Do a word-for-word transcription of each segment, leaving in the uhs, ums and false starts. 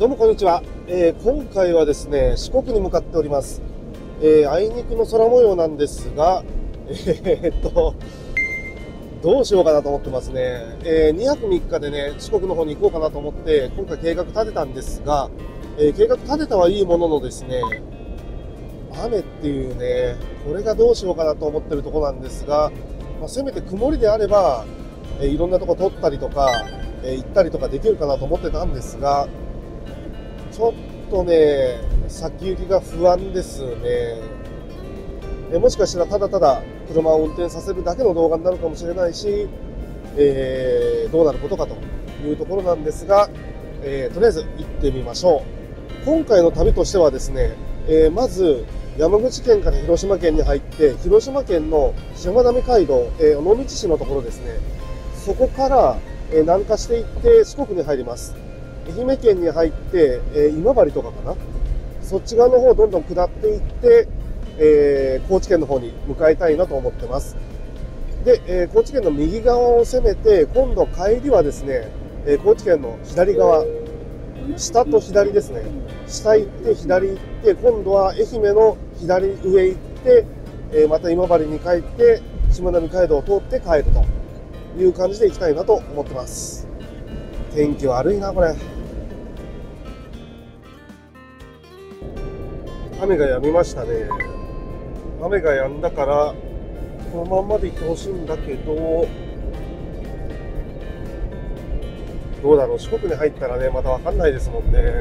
どうもこんにちは、えー、今回はですね四国に向かっております。えー、あいにくの空模様なんですが、えー、っとどうしようかなと思ってますね。えー、にはくみっかでね四国の方に行こうかなと思って今回計画立てたんですが、えー、計画立てたはいいもののですね、雨っていうね、これがどうしようかなと思ってるところなんですが、まあ、せめて曇りであれば、えー、いろんなとこ撮ったりとか、えー、行ったりとかできるかなと思ってたんですが、ちょっとね、先行きが不安ですね。えもしかしたらただただ車を運転させるだけの動画になるかもしれないし、えー、どうなることかというところなんですが、えー、とりあえず行ってみましょう。今回の旅としてはですね、えー、まず山口県から広島県に入って、広島県のしまなみ海道、えー、尾道市のところですね、そこから、えー、南下していって四国に入ります。愛媛県に入って、えー、今治とかかな、そっち側の方をどんどん下っていって、えー、高知県の方に向かいたいなと思ってます。で、えー、高知県の右側を攻めて、今度帰りはですね、えー、高知県の左側、下と左ですね、下行って左行って、今度は愛媛の左上行って、えー、また今治に帰ってしまなみ海道を通って帰るという感じで行きたいなと思ってます。天気悪いなこれ。雨が止みましたね。雨が止んだからこのまんまで行ってほしいんだけど、どうだろう、四国に入ったらねまた分かんないですもんね。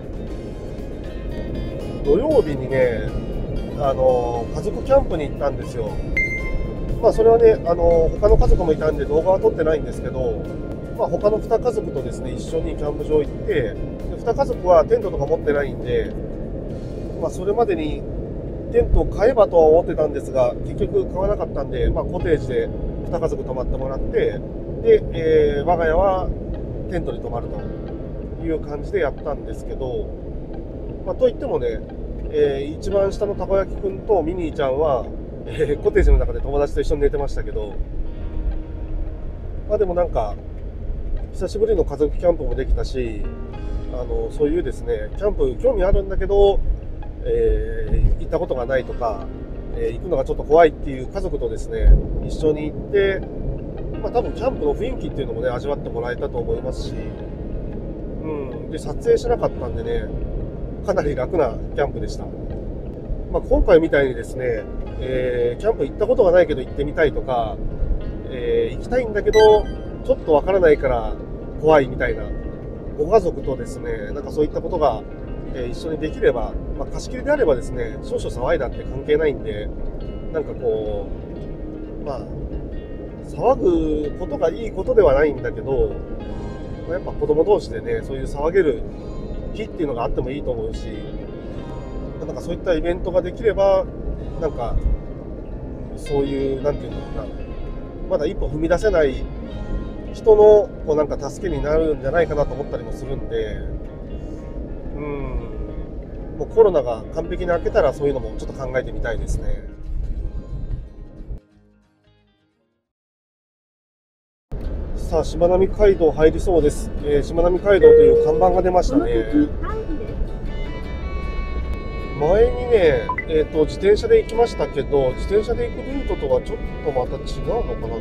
土曜日にね、あの家族キャンプに行ったんですよ。まあそれはね、あの他の家族もいたんで動画は撮ってないんですけど、まあ、他のに家族とですね一緒にキャンプ場行って、でに家族はテントとか持ってないんで、まあ、それまでにテントを買えばとは思ってたんですが、結局買わなかったんで、まあ、コテージでに家族泊まってもらって、で、えー、我が家はテントに泊まるという感じでやったんですけど、まあ、といってもね、えー、一番下のたこ焼きくんとミニーちゃんは、えー、コテージの中で友達と一緒に寝てましたけど、まあ、でもなんか久しぶりの家族キャンプもできたし、あのそういうですねキャンプ興味あるんだけど、えー、行ったことがないとか、えー、行くのがちょっと怖いっていう家族とですね一緒に行って、まあ、多分キャンプの雰囲気っていうのもね味わってもらえたと思いますし、うん、で撮影しなかったんでねかなり楽なキャンプでした。まあ、今回みたいにですね、えー、キャンプ行ったことがないけど行ってみたいとか、えー、行きたいんだけどちょっとわからないから怖いみたいなご家族とですね、なんかそういったことが、えー、一緒にできれば、まあ、貸し切りであればですね、少々騒いだって関係ないんで、なんかこう、まあ、騒ぐことがいいことではないんだけど、まあ、やっぱ子供同士でね、そういう騒げる日っていうのがあってもいいと思うし、なんかそういったイベントができれば、なんか、そういう、なんていうのかな、まだ一歩踏み出せない人のこうなんか助けになるんじゃないかなと思ったりもするんで、うん、もうコロナが完璧に明けたらそういうのもちょっと考えてみたいですね。さあ、しまなみ海道入りそうです。えー、しまなみ海道という看板が出ましたね。前にね、えーと、自転車で行きましたけど、自転車で行くルートとはちょっとまた違うのかな、どうなんだろう。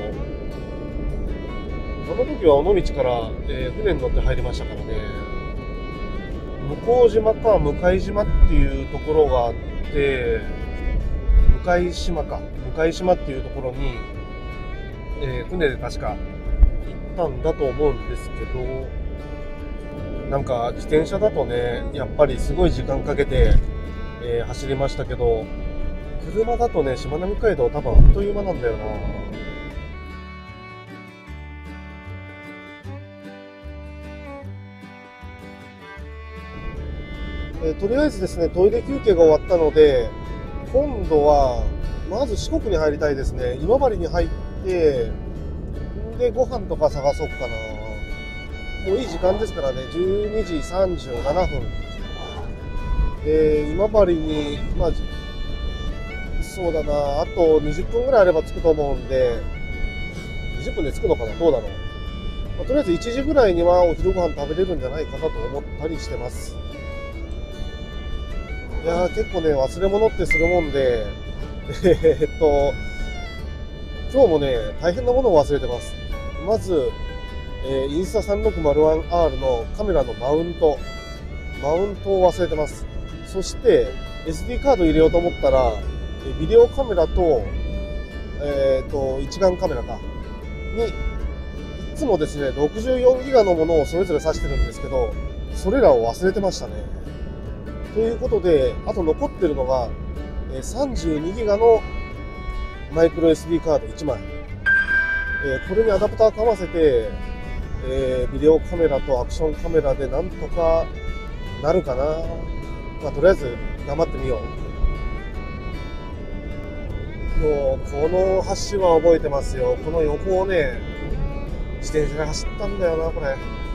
あの時は尾道から、えー、船に乗って入りましたからね。向島か向島っていうところがあって、向島か向島っていうところに、えー、船で確か行ったんだと思うんですけど、なんか自転車だとねやっぱりすごい時間かけて、えー、走りましたけど、車だとねしまなみ海道多分あっという間なんだよな。えー、とりあえずですねトイレ休憩が終わったので、今度はまず四国に入りたいですね。今治に入ってでご飯とか探そうかな。もういい時間ですからね、じゅうにじさんじゅうななふん、えー、今治に、まあ、そうだな、あとにじゅっぷんぐらいあれば着くと思うんで、にじゅっぷんで着くのかな、どうだろう。 まあ、とりあえずいちじぐらいにはお昼ご飯食べれるんじゃないかなと思ったりしてます。いやー、結構ね、忘れ物ってするもんで、えーっと、今日もね、大変なものを忘れてます。まず、えーインスタさんろくまるワンアール のカメラのマウント、マウントを忘れてます。そして、エスディー カード入れようと思ったら、えビデオカメラと、えーっと、一眼カメラか、に、いつもですね、ろくじゅうよんギガのものをそれぞれ挿してるんですけど、それらを忘れてましたね。ということで、あと残ってるのが、えーさんじゅうにギガのマイクロ エスディー カードいちまい。えーこれにアダプターかませて、えービデオカメラとアクションカメラでなんとかなるかな。まあ、とりあえず頑張ってみよう。もう、この橋は覚えてますよ。この横をね、自転車で走ったんだよな、これ。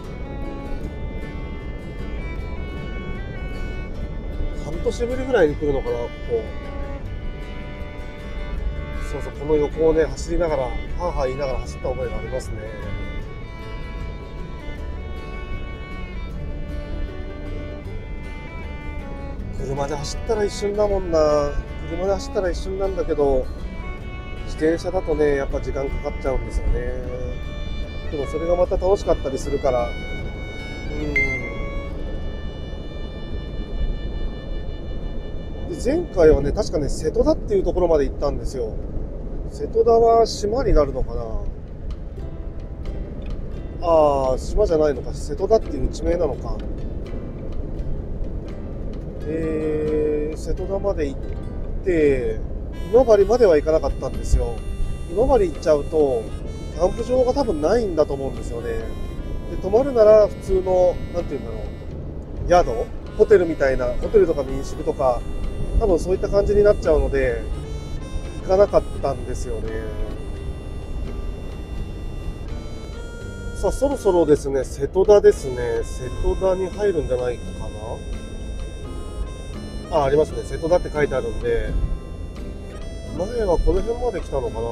半年ぶりぐらいに来るのかな、ここ。そうそう、この横をね、走りながら、はぁはぁ言いながら走った覚えがありますね。車で走ったら一瞬だもんな。車で走ったら一瞬なんだけど、自転車だとね、やっぱ時間かかっちゃうんですよね。でもそれがまた楽しかったりするから、うん。で、前回はね、確かね、瀬戸田っていうところまで行ったんですよ。瀬戸田は島になるのかな。ああ、島じゃないのか。瀬戸田っていう地名なのか。えー、瀬戸田まで行って、今治までは行かなかったんですよ。今治行っちゃうと、キャンプ場が多分ないんだと思うんですよね。で、泊まるなら普通の、なんていうんだろう、宿ホテルみたいな、ホテルとか民宿とか、多分そういった感じになっちゃうので、行かなかったんですよね。さあ、そろそろですね、瀬戸田ですね。瀬戸田に入るんじゃないかな。あ、ありますね。瀬戸田って書いてあるんで、前はこの辺まで来たのかな。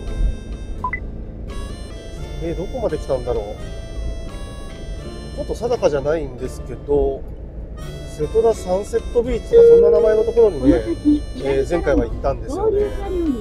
えー、どこまで来たんだろう。ちょっと定かじゃないんですけど、瀬戸田サンセットビーチとかそんな名前のところにね、えー、前回は行ったんですよね。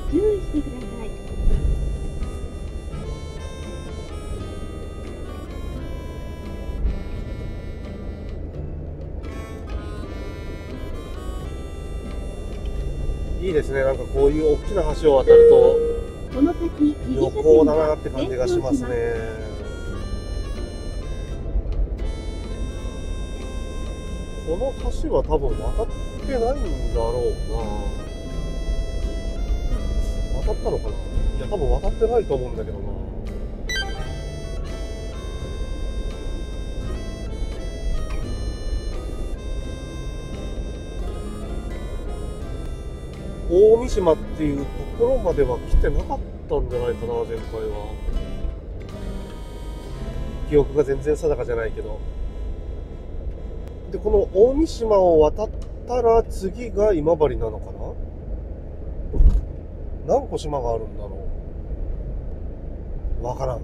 いいですね。なんかこういう大きな橋を渡ると旅行だなって感じがしますね。この橋は多分渡ってないんだろうな。渡ったのかな。いや、多分渡ってないと思うんだけどな。大三島っていうところまでは来てなかったんじゃないかな、前回は。記憶が全然定かじゃないけど。で、この大三島を渡ったら次が今治なのかな。何個島があるんだろう。わからん。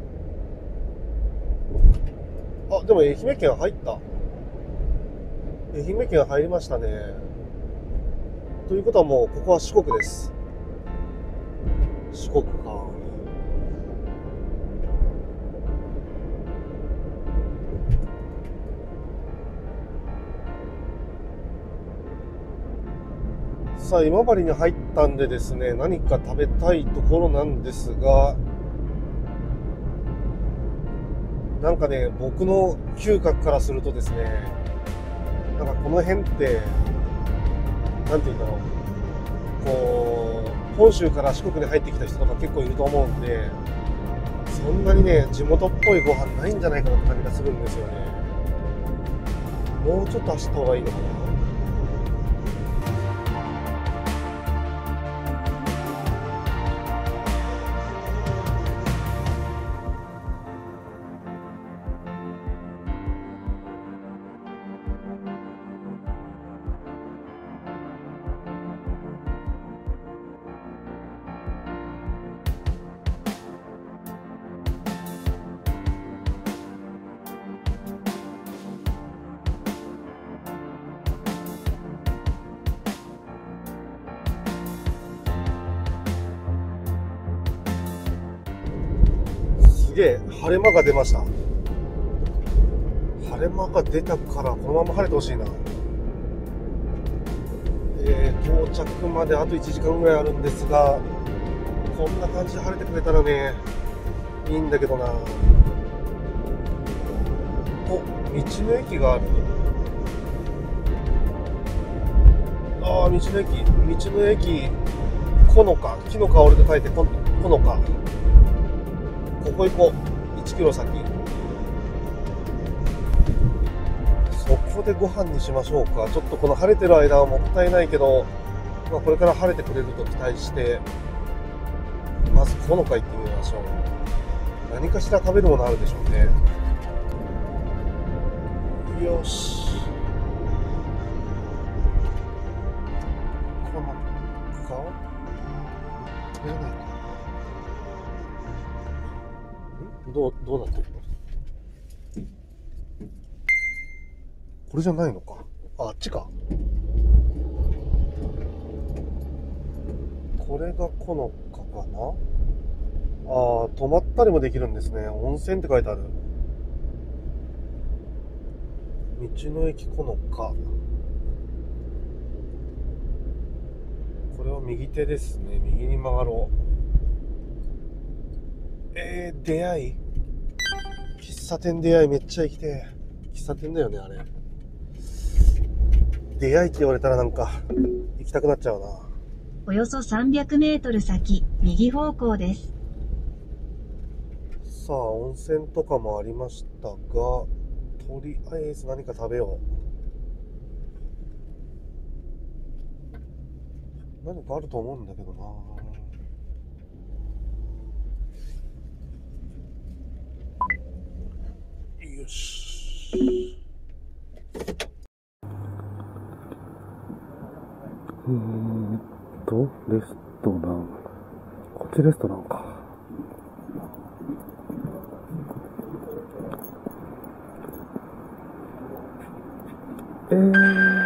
あ、でも愛媛県入った。愛媛県入りましたね。ということはもうここは四国です。四国か。さあ、今治に入ったんでですね、何か食べたいところなんですが、なんかね、僕の嗅覚からするとですね、なんかこの辺って、なんていうんだろう、こう、本州から四国に入ってきた人とか結構いると思うんで、そんなにね、地元っぽいご飯ないんじゃないかなって感じがするんですよね。もうちょっと走った方がいいのかな。 すげえ晴れ間が出ました。晴れ間が出たからこのまま晴れてほしいな。えー、到着まであといちじかんぐらいあるんですが、こんな感じで晴れてくれたらねいいんだけどな。お、道の駅がある。ああ、道の駅、道の駅このか、木の香りと書いてここのか。ここ行こう。いちキロ先。そこでご飯にしましょうか。ちょっとこの晴れてる間はもったいないけど、まあ、これから晴れてくれると期待して、まずこのか行ってみましょう。何かしら食べるものあるでしょうね。よし。このか食べれないか。んどう、どうなってるの？これじゃないのか。あ、あっちか。これがこのかかな。ああ、泊まったりもできるんですね。温泉って書いてある。道の駅このか。これは右手ですね。右に曲がろう。えー、出会い喫茶店出会いめっちゃ行きてー。喫茶店だよね、あれ。出会いって言われたらなんか行きたくなっちゃうな。 およそさんびゃくメートル先、右方向です。 さあ、温泉とかもありましたが、とりあえず何か食べよう。何かあると思うんだけどな。よし。えーっと、レストラン。こっちレストランか。えー。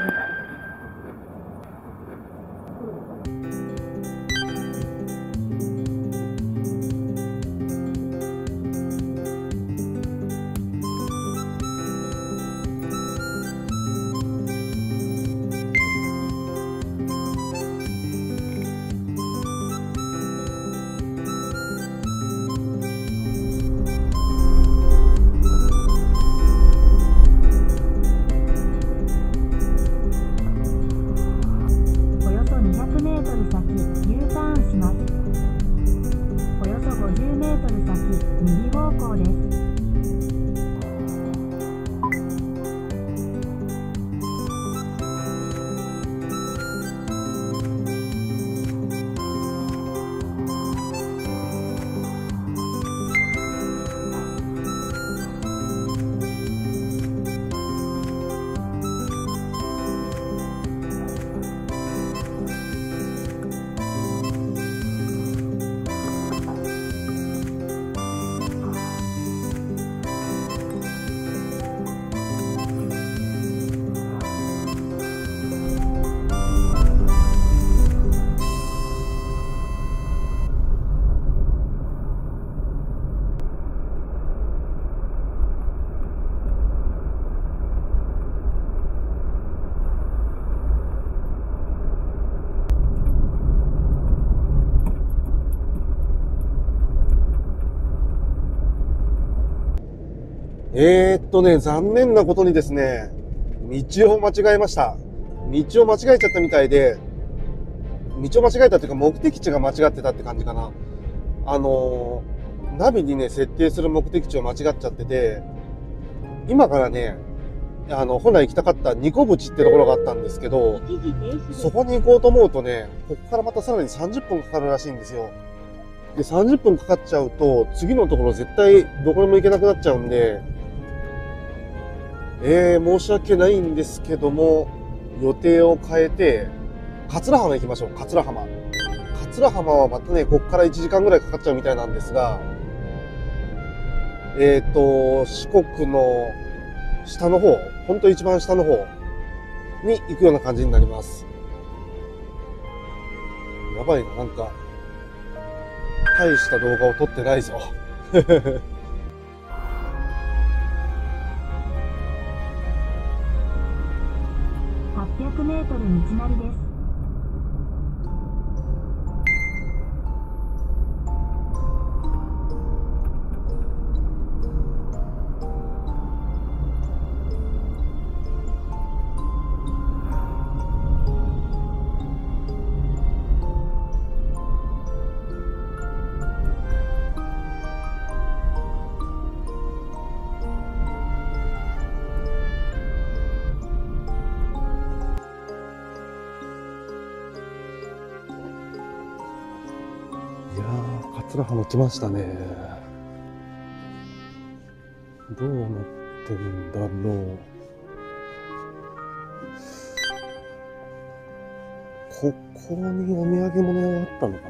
えーっとね、残念なことにですね、道を間違えました。道を間違えちゃったみたいで、道を間違えたというか目的地が間違ってたって感じかな。あのー、ナビにね、設定する目的地を間違っちゃってて、今からね、あの、本来行きたかったニコブチってところがあったんですけど、そこに行こうと思うとね、ここからまたさらにさんじゅっぷんかかるらしいんですよ。で、さんじゅっぷんかかっちゃうと、次のところ絶対どこにも行けなくなっちゃうんで、えー、申し訳ないんですけども、予定を変えて、桂浜行きましょう、桂浜。桂浜はまたね、ここからいちじかんぐらいかかっちゃうみたいなんですが、えっと、四国の下の方、ほんと一番下の方に行くような感じになります。やばいな、なんか、大した動画を撮ってないぞ。 ぴゃくメートル道なりです。 いやー、桂浜来ましたね。どうなってんだろう。ここにお土産物屋があったのかな。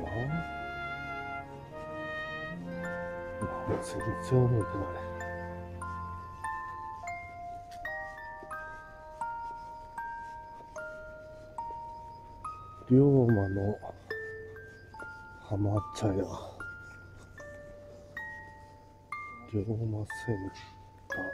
まあ、全然覚えてない。龍馬の浜茶屋、龍馬センター。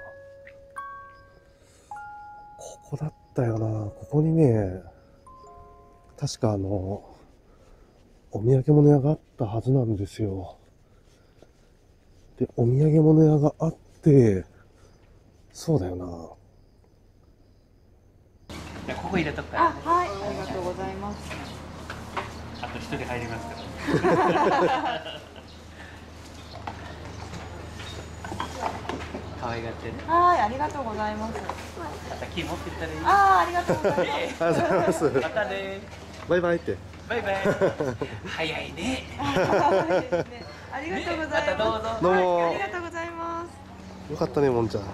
ここだったよな。ここにね、確かあの、お土産物屋があったはずなんですよ。で、お土産物屋があって、そうだよな。 じゃあここ入れとくから、ね。 あ、はい、ありがとうございます。 あと一人入りますから。可愛がってね。 はい、ありがとうございます。 またキー持ってったらいい。 あー、ありがとうございます。 ありがとうございます。 またね。 バイバイって。 バイバイ。早いね。 ありがとうございます。 またどうぞ。 どうも。 はい、ありがとうございます。 よかったね、もんちゃん。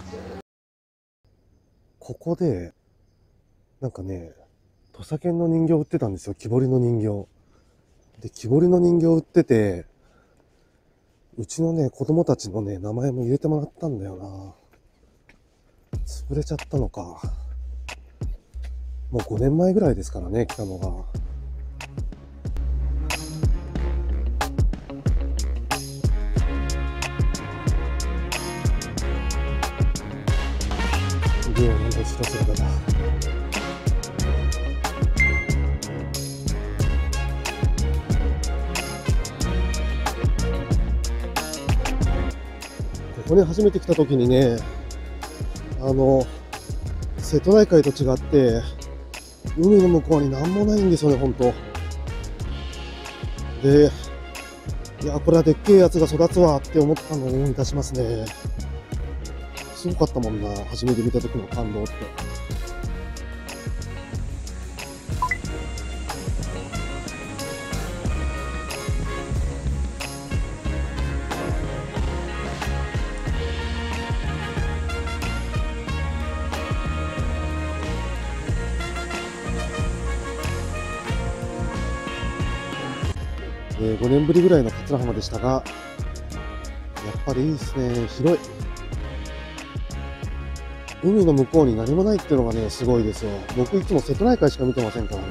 ここで、なんかね、土佐犬の人形売ってたんですよ。木彫りの人形。で、木彫りの人形売ってて、うちのね、子供たちのね、名前も入れてもらったんだよな。潰れちゃったのか。もうごねんまえぐらいですからね、来たのが。龍馬の後ろ姿だ。ここに初めて来た時にね、あの、瀬戸内海と違って、海の向こうに何もないんですよね、ほんと。で、いや、これはでっけえやつが育つわって思ったのを思い出しますね。すごかったもんな、初めて見た時の感動って。えー、ごねんぶりぐらいの桂浜でしたが、やっぱりいいですね、広い。海の向こうに何もないっていうのがね、すごいですよ。僕いつも瀬戸内海しか見てませんからね。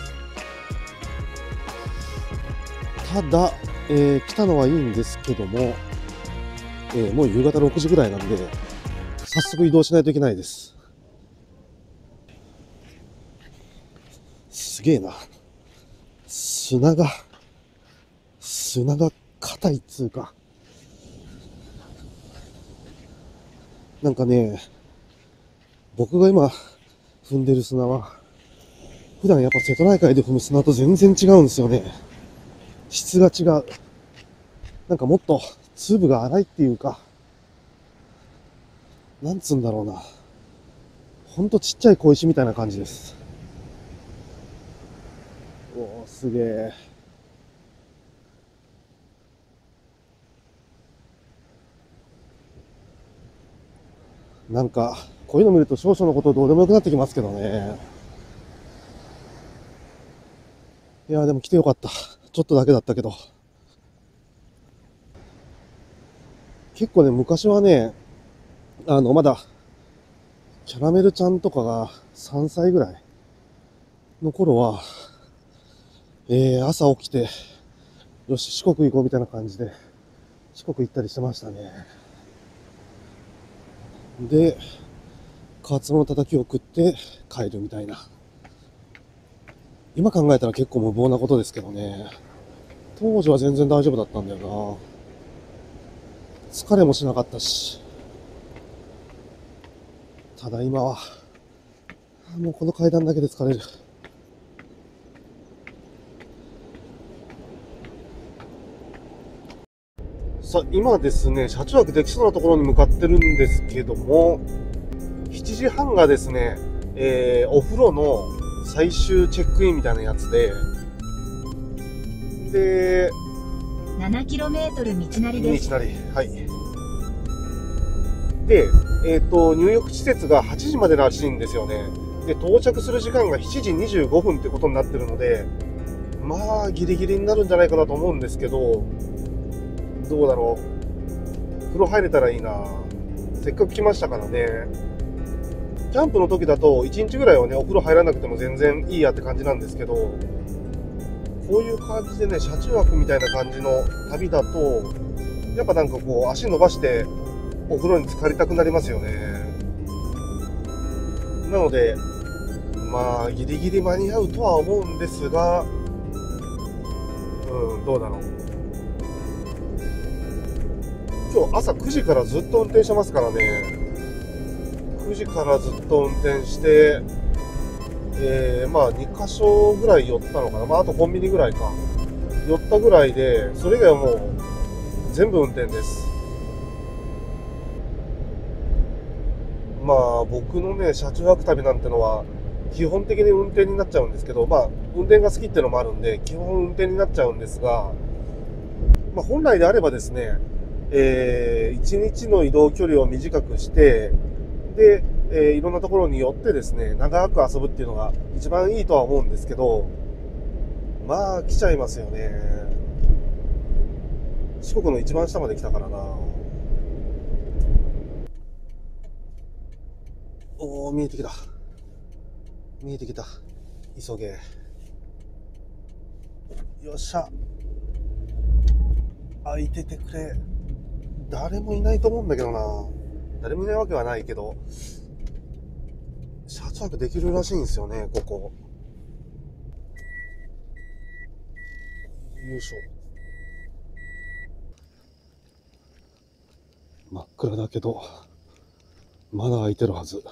ただ、えー、来たのはいいんですけども、えー、もう夕方ろくじぐらいなんで、早速移動しないといけないです。すげえな。砂が、砂が硬いっつうか。なんかね、僕が今踏んでる砂は、普段やっぱ瀬戸内海で踏む砂と全然違うんですよね。質が違う。なんかもっと粒が粗いっていうか、なんつうんだろうな。ほんとちっちゃい小石みたいな感じです。おー、すげえ。なんか、こういうの見ると少々のことどうでもよくなってきますけどね。いやーでも来てよかった。ちょっとだけだったけど。結構ね、昔はね、あの、まだ、キャラメルちゃんとかがさんさいぐらいの頃は、えー、朝起きて、よし、四国行こうみたいな感じで、四国行ったりしてましたね。で、カツオのたたきを食って帰るみたいな。 今考えたら結構無謀なことですけどね。当時は全然大丈夫だったんだよな。疲れもしなかったし。ただ今は、もうこの階段だけで疲れる。さあ、今ですね、車中泊できそうなところに向かってるんですけども、しちじはんがですね、えー、お風呂の最終チェックインみたいなやつで、で、 ななキロメートル 道なりです。 道なり、はい。で、えっと、入浴施設がはちじまでらしいんですよね。で、到着する時間がしちじにじゅうごふんってことになってるので、まあ、ギリギリになるんじゃないかなと思うんですけど、どうだろう。風呂入れたらいいな。せっかく来ましたからね。キャンプの時だといちにちぐらいはね、お風呂入らなくても全然いいやって感じなんですけど、こういう感じでね、車中泊みたいな感じの旅だと、やっぱなんかこう、足伸ばしてお風呂に浸かりたくなりますよね。なので、まあ、ギリギリ間に合うとは思うんですが、うん、どうだろう。今日朝くじからずっと運転してますからね。くじからずっと運転して、えー、まあにかしょぐらい寄ったのかな。まああとコンビニぐらいか。寄ったぐらいで、それ以外はもう全部運転です。まあ僕のね、車中泊旅なんてのは、基本的に運転になっちゃうんですけど、まあ運転が好きっていうのもあるんで、基本運転になっちゃうんですが、まあ本来であればですね、えー、いちにちの移動距離を短くして、で、えー、いろんなところに寄ってですね、長く遊ぶっていうのが一番いいとは思うんですけど、まあ来ちゃいますよね。四国の一番下まで来たからな。おー、見えてきた。見えてきた。急げ。よっしゃ。開いててくれ。誰もいないと思うんだけどな。誰もいないわけはないけど、車中泊できるらしいんですよね、ここ。よいしょ。真っ暗だけど、まだ開いてるはず。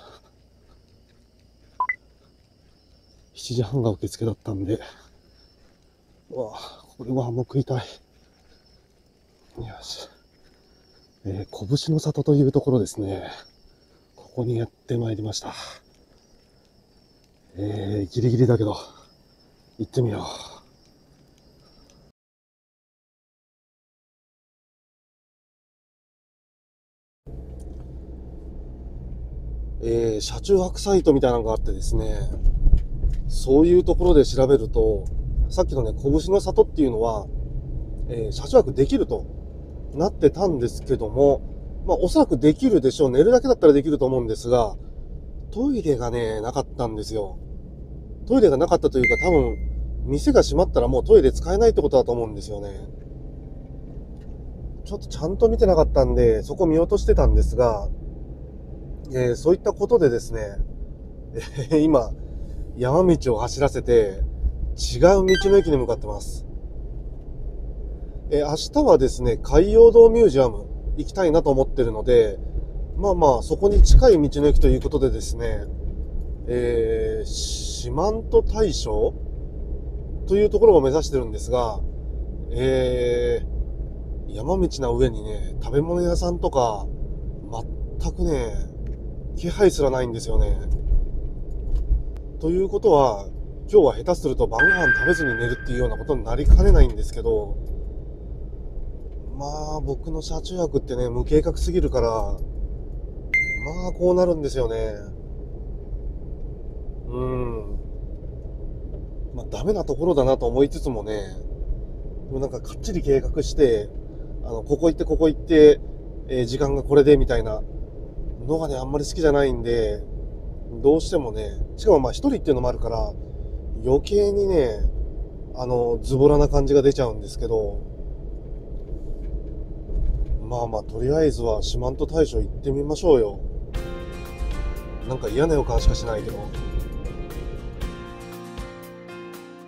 しちじはんが受付だったんで、うわぁ、これご飯も食いたい。よし。えー、拳の里というところですね。ここにやってまいりました。えー、ギリギリだけど、行ってみよう。えー、車中泊サイトみたいなのがあってですね、そういうところで調べると、さっきのね、拳の里っていうのは、えー、車中泊できるとなってたんですけども、まあおそらくできるでしょう。寝るだけだったらできると思うんですが、トイレがね、なかったんですよ。トイレがなかったというか、多分、店が閉まったらもうトイレ使えないってことだと思うんですよね。ちょっとちゃんと見てなかったんで、そこ見落としてたんですが、えー、そういったことでですね、えー、今、山道を走らせて、違う道の駅に向かってます。えー、明日はですね、海洋堂ミュージアム行きたいなと思ってるので、まあまあ、そこに近い道の駅ということでですね、えー、四万十大将というところを目指してるんですが、えー、山道な上にね、食べ物屋さんとか、全くね、気配すらないんですよね。ということは、今日は下手すると晩ご飯食べずに寝るっていうようなことになりかねないんですけど、まあ僕の車中泊ってね、無計画すぎるから、まあこうなるんですよね。うん。まあダメなところだなと思いつつもね、でもなんかかっちり計画して、あの、ここ行ってここ行って、えー、時間がこれでみたいなのがね、あんまり好きじゃないんで、どうしてもね、しかもまあ一人っていうのもあるから、余計にね、あの、ズボラな感じが出ちゃうんですけど、まあまあ、とりあえずは四万十大将行ってみましょうよ。なんか嫌な予感しかしないけど。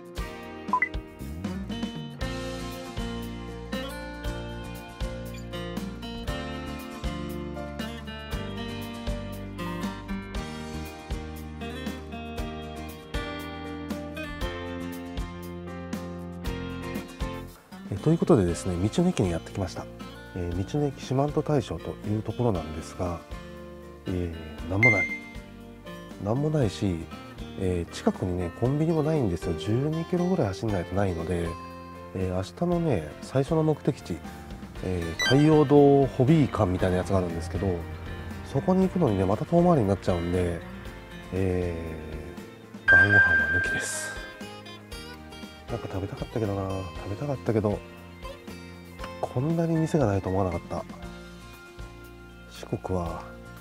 えということでですね、道の駅にやってきました。えー、道の駅四万十大将というところなんですが、えー、なんもないなんもないし、えー、近くにねコンビニもないんですよ。じゅうにキロぐらい走んないとないので、えー、明日のね最初の目的地、えー、海洋堂ホビー館みたいなやつがあるんですけど、そこに行くのにねまた遠回りになっちゃうんで、えー、晩ご飯は抜きです。なんか食べたかったけどな食べたかったけどこんなに店がないと思わなかった。四国は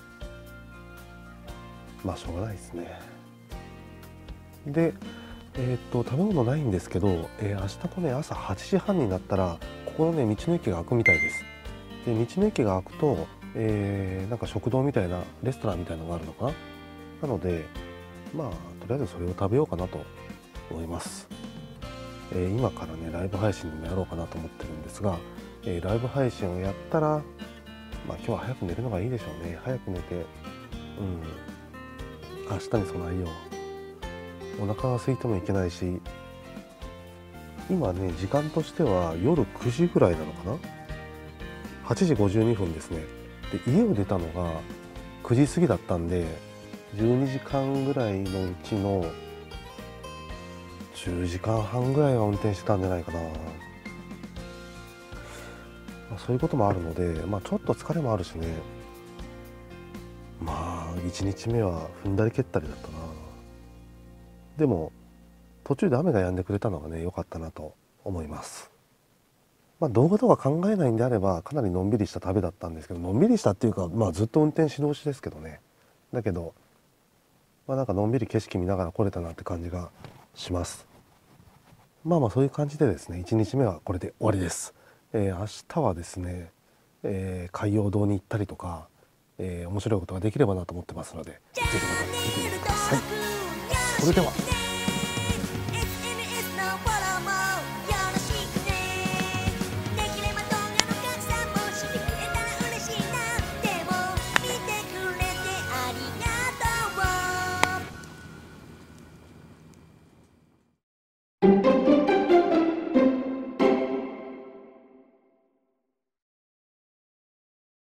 まあしょうがないですね。で、えー、っと食べ物ないんですけど、えー、明日のね朝はちじはんになったらここのね道の駅が開くみたいです。で道の駅が開くと、えー、なんか食堂みたいなレストランみたいなのがあるのかな。なのでまあとりあえずそれを食べようかなと思います。えー、今からねライブ配信もやろうかなと思ってるんですが、えー、ライブ配信をやったら、まあ今日は早く寝るのがいいでしょうね。早く寝て、うん、明日に備えよう。お腹が空いてもいけないし、今ね時間としては夜くじぐらいなのかな。はちじごじゅうにふんですね。で家を出たのがくじ過ぎだったんで、じゅうにじかんぐらいのうちのじゅうじかんはんぐらいは運転してたんじゃないかな。まあ、そういうこともあるので、まあ、ちょっと疲れもあるしね。まあいちにちめは踏んだり蹴ったりだったな。でも途中で雨が止んでくれたのがね良かったなと思います。まあ、動画とか考えないんであればかなりのんびりした旅だったんですけど、のんびりしたっていうか、まあ、ずっと運転し通しですけどね。だけどまあなんかのんびり景色見ながら来れたなって感じがします。まあまあそういう感じでですね、いちにちめはこれで終わりです。えー、明日はですね、えー、海洋堂に行ったりとか、えー、面白いことができればなと思ってますので、ぜひまた見てみてください。それでは。